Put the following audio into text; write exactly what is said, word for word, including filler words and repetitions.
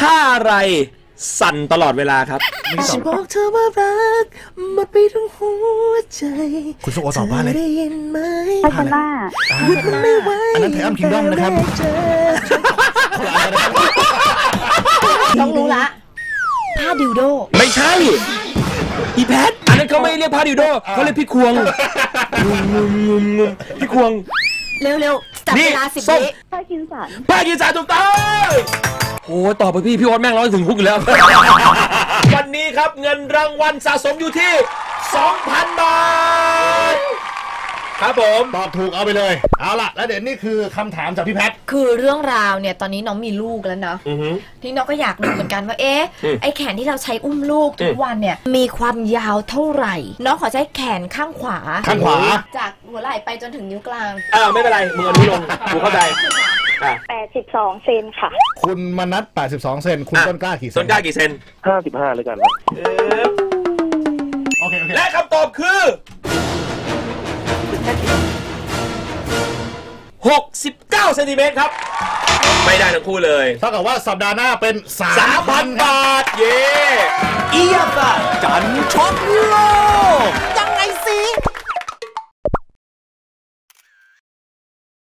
ท่าอะไรสั่นตลอดเวลาครับฉันบอกเธอว่ารักหมดไปทั้งหัวใจคุณสุโอตอบว่าอะไรได้ยินไหมพาชนะอันนั้นไทอัมคิงดอมนะครับต้องรู้ละผ้าดิวโดไม่ใช่อีแพทอันนั้นเขาไม่เรียกผ้าดิวโดเขาเรียกพี่ควงพี่ควงเร็วๆจับเวลาสิบวิผ้ากินสารผ้ากินสารถูกต้องโอ้ตอบไปพี่พี่โอ๊ตแม่งร้อยถึงคุกอยู่แล้ววันนี้ครับเงินรางวัลสะสมอยู่ที่ สองพัน บาทครับผมตอบถูกเอาไปเลยเอาล่ะแล้วเดี๋ยวนี่คือคำถามจากพี่แพทคือเรื่องราวเนี่ยตอนนี้น้องมีลูกแล้วนะที่น้องก็อยากรู้เหมือนกันว่าเอ๊ะไอแขนที่เราใช้อุ้มลูกทุกวันเนี่ยมีความยาวเท่าไหร่น้องขอใช้แขนข้างขวาข้างขวาจากหัวไหล่ไปจนถึงนิ้วกลางอ่าไม่เป็นไรมือนิ้วลงกูเข้าใจแปดสิบสองเซนค่ะคุณมนัสแปดสิบสองเซนคุณต้นกล้ากี่เซนต้นกล้ากี่เซนห้าสิบห้าเลยกันครับโอเคโอเคและคำตอบคือหกสิบเก้าเซนติเมตรครับไม่ได้ทั้งคู่เลยเท่ากับว่าสัปดาห์หน้าเป็นสามพัน บาทเย้อียบะจันชดโล